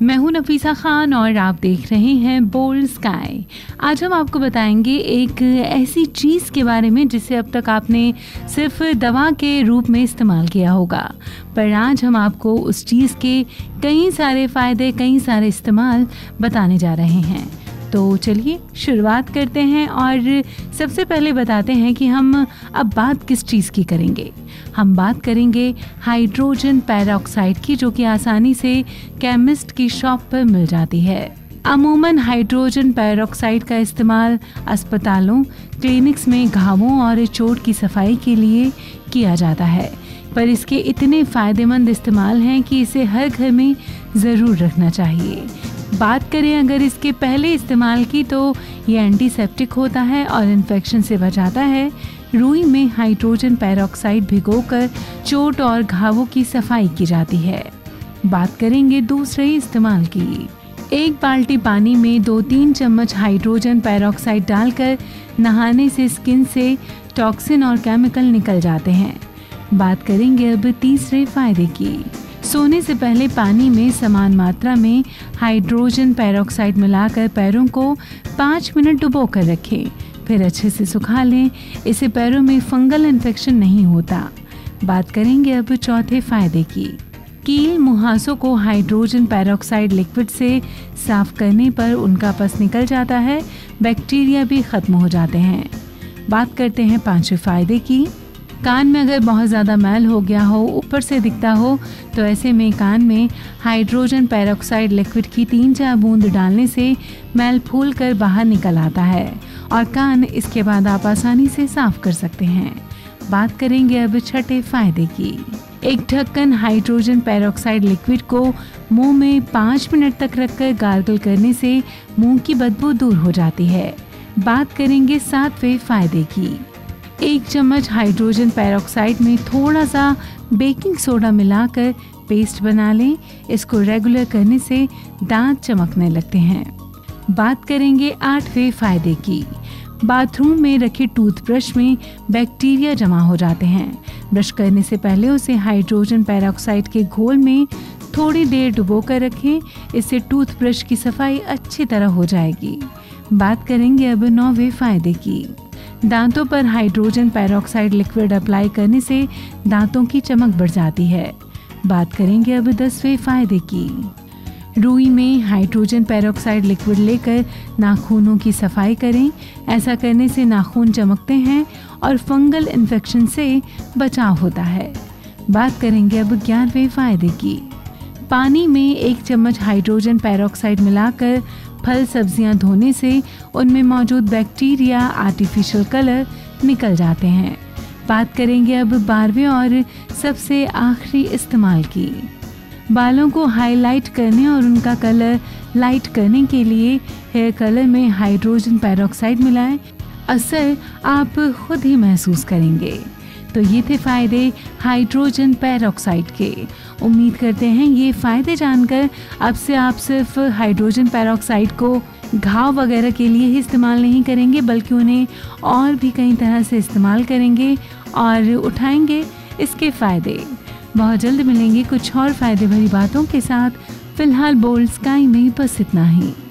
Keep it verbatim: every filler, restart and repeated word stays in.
मैं हूं नफीसा खान और आप देख रहे हैं बोल्ड स्काई। आज हम आपको बताएंगे एक ऐसी चीज़ के बारे में जिसे अब तक आपने सिर्फ दवा के रूप में इस्तेमाल किया होगा, पर आज हम आपको उस चीज़ के कई सारे फ़ायदे, कई सारे इस्तेमाल बताने जा रहे हैं। तो चलिए शुरुआत करते हैं और सबसे पहले बताते हैं कि हम अब बात किस चीज़ की करेंगे। हम बात करेंगे हाइड्रोजन पेरोक्साइड की, जो कि आसानी से केमिस्ट की शॉप पर मिल जाती है। अमूमन हाइड्रोजन पेरोक्साइड का इस्तेमाल अस्पतालों, क्लिनिक्स में घावों और चोट की सफाई के लिए किया जाता है, पर इसके इतने फ़ायदेमंद इस्तेमाल हैं कि इसे हर घर में ज़रूर रखना चाहिए। बात करें अगर इसके पहले इस्तेमाल की, तो ये एंटीसेप्टिक होता है और इन्फेक्शन से बचाता है। रुई में हाइड्रोजन पेरोक्साइड भिगोकर चोट और घावों की सफाई की जाती है। बात करेंगे दूसरे इस्तेमाल की। एक बाल्टी पानी में दो तीन चम्मच हाइड्रोजन पेरोक्साइड डालकर नहाने से स्किन से टॉक्सिन और केमिकल निकल जाते हैं। बात करेंगे अब तीसरे फायदे की। सोने से पहले पानी में समान मात्रा में हाइड्रोजन पेरोक्साइड मिलाकर पैरों को पाँच मिनट डुबो कर रखें, फिर अच्छे से सुखा लें। इससे पैरों में फंगल इन्फेक्शन नहीं होता। बात करेंगे अब चौथे फायदे की। कील मुहासों को हाइड्रोजन पेरोक्साइड लिक्विड से साफ करने पर उनका पस निकल जाता है, बैक्टीरिया भी खत्म हो जाते हैं। बात करते हैं पांचवें फायदे की। कान में अगर बहुत ज़्यादा मैल हो गया हो, ऊपर से दिखता हो, तो ऐसे में कान में हाइड्रोजन पेरोक्साइड लिक्विड की तीन चार बूंद डालने से मैल फूल कर बाहर निकल आता है और कान इसके बाद आप आसानी से साफ कर सकते हैं। बात करेंगे अब छठे फायदे की। एक ढक्कन हाइड्रोजन पेरोक्साइड लिक्विड को मुंह में पाँच मिनट तक रखकर गार्गल करने से मुंह की बदबू दूर हो जाती है। बात करेंगे सातवें फायदे की। एक चम्मच हाइड्रोजन पेरोक्साइड में थोड़ा सा बेकिंग सोडा मिलाकर पेस्ट बना लें। इसको रेगुलर करने से दांत चमकने लगते हैं। बात करेंगे आठवें फायदे की। बाथरूम में रखे टूथब्रश में बैक्टीरिया जमा हो जाते हैं। ब्रश करने से पहले उसे हाइड्रोजन पेरोक्साइड के घोल में थोड़ी देर डुबो कर रखें। इससे टूथब्रश की सफाई अच्छी तरह हो जाएगी। बात करेंगे अब नौवें फायदे की। दांतों पर हाइड्रोजन पेरोक्साइड लिक्विड अप्लाई करने से दांतों की चमक बढ़ जाती है। बात करेंगे अब दसवें फायदे की। रुई में हाइड्रोजन पेरोक्साइड लिक्विड लेकर नाखूनों की सफाई करें। ऐसा करने से नाखून चमकते हैं और फंगल इन्फेक्शन से बचाव होता है। बात करेंगे अब ग्यारहवें फायदे की। पानी में एक चम्मच हाइड्रोजन पेरोक्साइड मिलाकर फल सब्जियां धोने से उनमें मौजूद बैक्टीरिया, आर्टिफिशियल कलर निकल जाते हैं। बात करेंगे अब बारहवें और सबसे आखिरी इस्तेमाल की। बालों को हाईलाइट करने और उनका कलर लाइट करने के लिए हेयर कलर में हाइड्रोजन पेरोक्साइड मिलाएं। असर आप खुद ही महसूस करेंगे। तो ये थे फ़ायदे हाइड्रोजन पेरोक्साइड के। उम्मीद करते हैं ये फ़ायदे जानकर अब से आप सिर्फ हाइड्रोजन पेरोक्साइड को घाव वगैरह के लिए ही इस्तेमाल नहीं करेंगे, बल्कि उन्हें और भी कई तरह से इस्तेमाल करेंगे और उठाएंगे इसके फ़ायदे। बहुत जल्द मिलेंगे कुछ और फ़ायदे भरी बातों के साथ। फ़िलहाल बोल्ड स्काई में बस इतना ही।